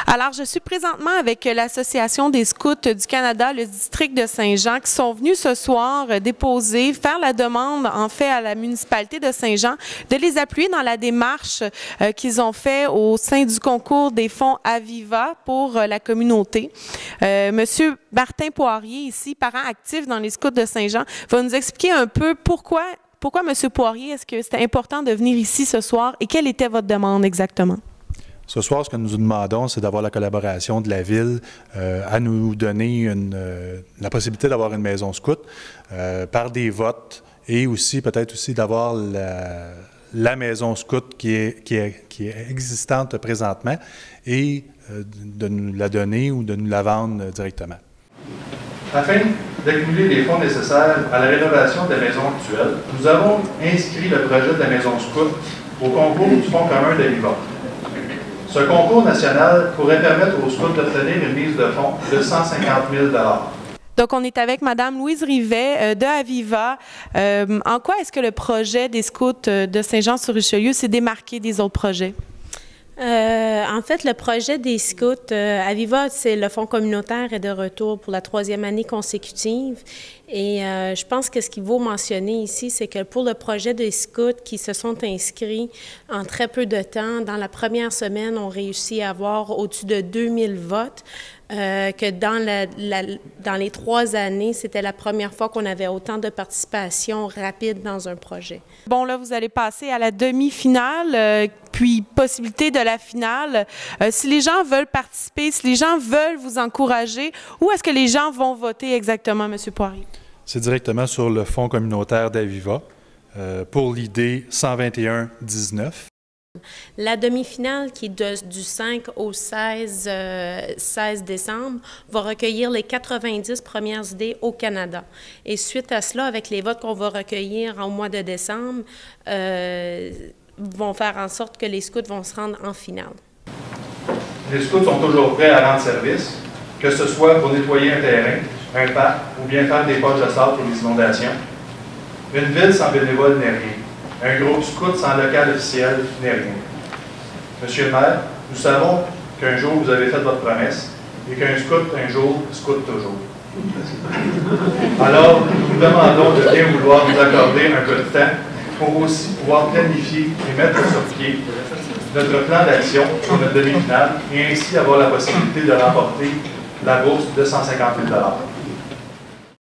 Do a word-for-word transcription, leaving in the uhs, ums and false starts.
Alors, je suis présentement avec l'Association des scouts du Canada, le district de Saint-Jean, qui sont venus ce soir déposer, faire la demande, en fait, à la municipalité de Saint-Jean, de les appuyer dans la démarche euh, qu'ils ont fait au sein du concours des fonds Aviva pour euh, la communauté. Euh, Monsieur Martin Poirier, ici, parent actif dans les scouts de Saint-Jean, va nous expliquer un peu pourquoi, pourquoi Monsieur Poirier, est-ce que c'était important de venir ici ce soir et quelle était votre demande exactement? Ce soir, ce que nous demandons, c'est d'avoir la collaboration de la Ville euh, à nous donner une, euh, la possibilité d'avoir une maison scout euh, par des votes et aussi peut-être aussi d'avoir la, la maison scout qui est, qui, est, qui est existante présentement et euh, de nous la donner ou de nous la vendre directement. Afin d'accumuler les fonds nécessaires à la rénovation de la maison actuelle, nous avons inscrit le projet de la maison scout au concours du Fonds commun d'Aviva. Ce concours national pourrait permettre aux scouts d'obtenir une mise de fonds de cent cinquante mille dollars. Donc, on est avec Mme Louise Rivet euh, de Aviva. Euh, en quoi est-ce que le projet des scouts de Saint-Jean-sur-Richelieu s'est démarqué des autres projets? Euh, en fait, le projet des scouts, euh, Aviva, c'est le fonds communautaire est de retour pour la troisième année consécutive. Et euh, je pense que ce qu'il vaut mentionner ici, c'est que pour le projet des scouts qui se sont inscrits en très peu de temps, dans la première semaine, on réussit à avoir au-dessus de deux mille votes. Euh, que dans, la, la, dans les trois années, c'était la première fois qu'on avait autant de participation rapide dans un projet. Bon, là, vous allez passer à la demi-finale, euh, puis possibilité de la finale. Euh, si les gens veulent participer, si les gens veulent vous encourager, où est-ce que les gens vont voter exactement, M. Poirier? C'est directement sur le fonds communautaire d'Aviva euh, pour l'idée cent vingt et un dix-neuf. La demi-finale, qui est de, du cinq au seize, euh, seize décembre, va recueillir les quatre-vingt-dix premières idées au Canada. Et suite à cela, avec les votes qu'on va recueillir au mois de décembre, euh, vont faire en sorte que les scouts vont se rendre en finale. Les scouts sont toujours prêts à rendre service, que ce soit pour nettoyer un terrain, un parc ou bien faire des poches de sable pour les inondations. Une ville sans bénévole n'est rien. Un groupe scout sans local officiel n'est rien. Monsieur le maire, nous savons qu'un jour vous avez fait votre promesse et qu'un scout, un jour, scout toujours. Alors, nous vous demandons de bien vouloir nous accorder un peu de temps pour aussi pouvoir planifier et mettre sur pied notre plan d'action pour notre demi-finale et ainsi avoir la possibilité de remporter la bourse de cent cinquante mille dollars.